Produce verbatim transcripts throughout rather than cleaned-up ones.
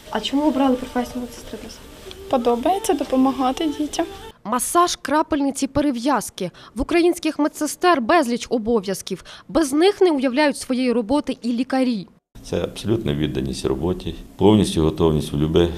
А чому обрали професію медсестри для себе? Подобається допомагати дітям. Масаж, крапельниці, перев'язки. В українських медсестер безліч обов'язків. Без них не уявляють своєї роботи і лікарі. Це абсолютна відданість роботі, повністю готовність в будь-який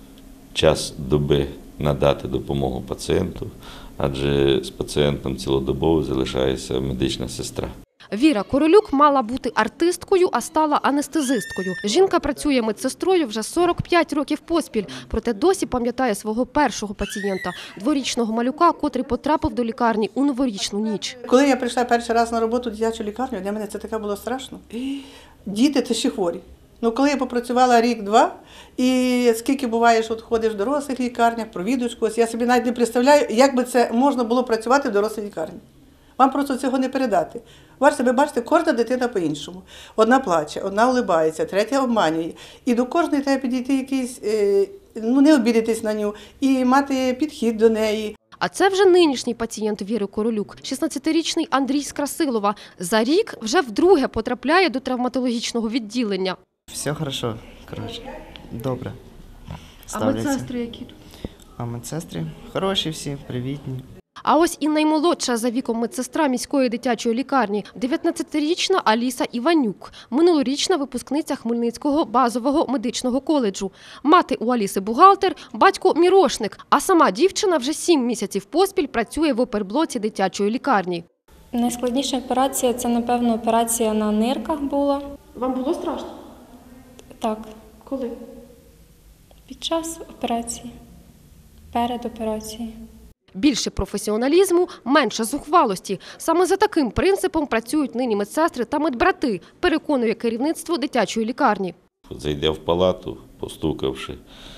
час доби надати допомогу пацієнту, адже з пацієнтом цілодобово залишається медична сестра. Віра Королюк мала бути артисткою, а стала анестезисткою. Жінка працює медсестрою вже сорок п'ять років поспіль, проте досі пам'ятає свого першого пацієнта – дворічного малюка, котрий потрапив до лікарні у новорічну ніч. Коли я прийшла перший раз на роботу в дитячу лікарню, для мене це таке було страшно. Діти – це ще хворі. Ну, коли я попрацювала рік-два, і скільки буває, що от ходиш в дорослих лікарнях, провідуєш когось, я собі навіть не представляю, як би це можна було працювати в дорослій лікарні. Вам просто цього не передати. Бачите, ви бачите, кожна дитина по-іншому. Одна плаче, одна улибається, третя обманює. І до кожної треба підійти якийсь, ну не обідатись на нього, і мати підхід до неї. А це вже нинішній пацієнт Віри Королюк, шістнадцятирічний Андрій з Красилова. За рік вже вдруге потрапляє до травматологічного відділення. Все хорошо, коротше, добре. А медсестри які тут? А медсестри хороші всі, привітні. А ось і наймолодша за віком медсестра міської дитячої лікарні – дев'ятнадцятирічна Аліса Іванюк, минулорічна випускниця Хмельницького базового медичного коледжу. Мати у Аліси бухгалтер, батько мірошник, а сама дівчина вже сім місяців поспіль працює в оперблоці дитячої лікарні. Найскладніша операція – це, напевно, операція на нирках була. Вам було страшно? Так. Коли? Під час операції, перед операцією. Більше професіоналізму, менше зухвалості. Саме за таким принципом працюють нині медсестри та медбрати, переконує керівництво дитячої лікарні. Зайде в палату, постукавши,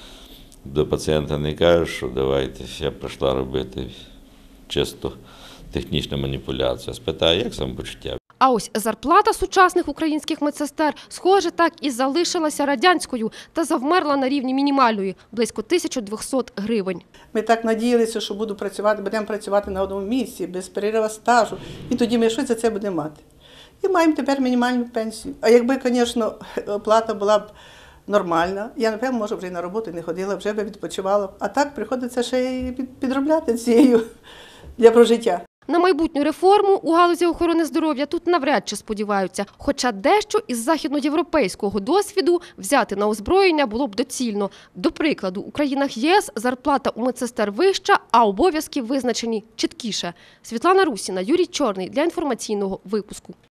до пацієнта не каже, що давайте, я прийшла робити чисто технічну маніпуляцію, а спитає, як самопочуття. А ось зарплата сучасних українських медсестер, схоже, так і залишилася радянською та завмерла на рівні мінімальної – близько тисяча двісті гривень. Ми так надіялися, що буду працювати, будемо працювати на одному місці, без перерива стажу, і тоді ми щось за це будемо мати. І маємо тепер мінімальну пенсію. А якби, звісно, оплата була б нормальна, я, напевно, може, вже й на роботу не ходила, вже б відпочивала. А так приходиться ще й підробляти цією для прожиття. На майбутню реформу у галузі охорони здоров'я тут навряд чи сподіваються. Хоча дещо із західноєвропейського досвіду взяти на озброєння було б доцільно. До прикладу, у країнах ЄС зарплата у медсестер вища, а обов'язки визначені чіткіше. Світлана Русіна, Юрій Чорний для інформаційного випуску.